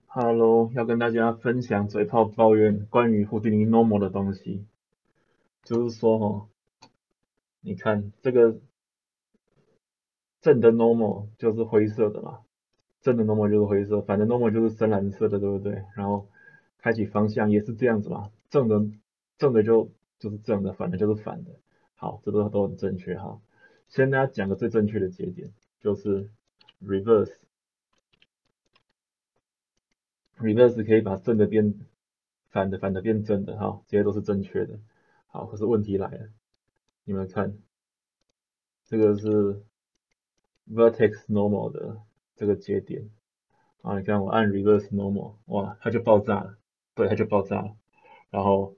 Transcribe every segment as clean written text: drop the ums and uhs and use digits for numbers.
Hello，要跟大家分享嘴炮抱怨关于胡迪尼 normal 的东西，就是说你看这个正的 normal 就是灰色的嘛，正的 normal 就是灰色，反的 normal 就是深蓝色的，对不对？然后开启方向也是这样子嘛，正的就是正的，反的就是反的。好，这都很正确哈。先大家讲个最正确的节点，就是 reverse，reverse 可以把正的变反的，反的变正的，哈，这些都是正确的。好，可是问题来了，你们看，这个是 vertex normal 的这个节点啊，你看我按 reverse normal，哇，它就爆炸了，对，它就爆炸了。然后，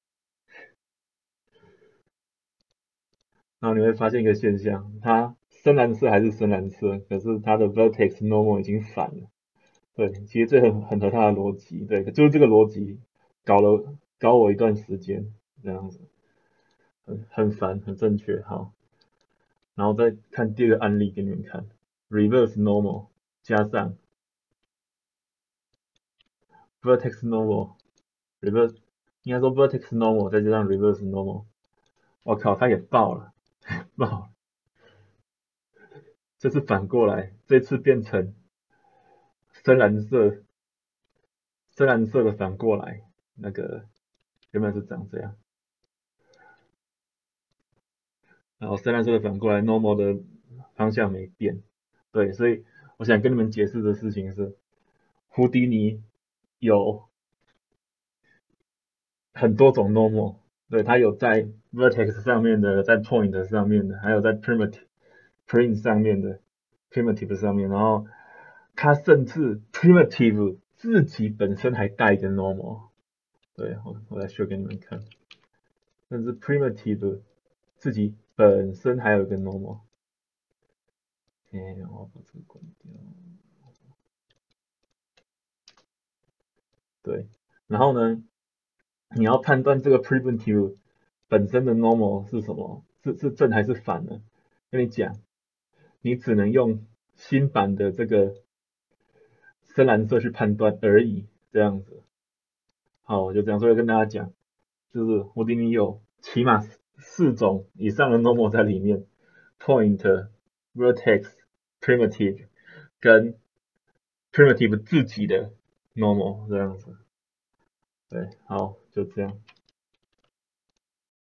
然后你会发现一个现象，它深蓝色还是深蓝色，可是它的 vertex normal 已经反了。对，其实这很合它的逻辑，对，就是这个逻辑搞我一段时间，这样子，很烦，很正确，好。然后再看第二个案例给你们看，reverse normal 加上 vertex normal reverse，应该说 vertex normal 再加上 reverse normal，我靠，它也爆了，爆了，这次反过来，这次变成深蓝色，深蓝色的反过来，那个原本是长这样，然后深蓝色的反过来，normal 的方向没变，对，所以我想跟你们解释的事情是，胡迪尼有很多种 normal，对，它有在 vertex 上面的，在 point 上面的，还有在 primitive 上面的 primitive 上面，然后它甚至 primitive 自己本身还带一个 normal，对，我来 show 给你们看，甚至 primitive 自己本身还有一个 normal，我把这个关掉，对，然后呢，你要判断这个 primitive 本身的 normal 是什么，是正还是反呢？跟你讲，你只能用新版的这个深蓝色去判断而已，这样子。好，我就这样，所以跟大家讲，就是胡迪尼有起码4种以上的 normal 在里面，point、vertex、primitive 跟 primitive 自己的 normal 这样子。对，好，就这样。